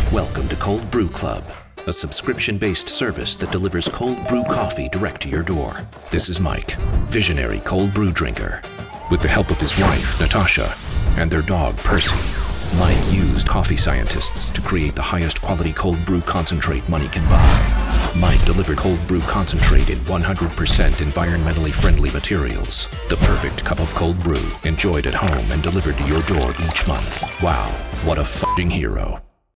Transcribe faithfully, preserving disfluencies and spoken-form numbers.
Welcome to Cold Brew Club, a subscription-based service that delivers cold brew coffee direct to your door. This is Mike, visionary cold brew drinker. With the help of his wife, Natasha, and their dog, Percy, Mike used coffee scientists to create the highest quality cold brew concentrate money can buy. Mike delivered cold brew concentrate in one hundred percent environmentally friendly materials. The perfect cup of cold brew, enjoyed at home and delivered to your door each month. Wow, what a f***ing hero.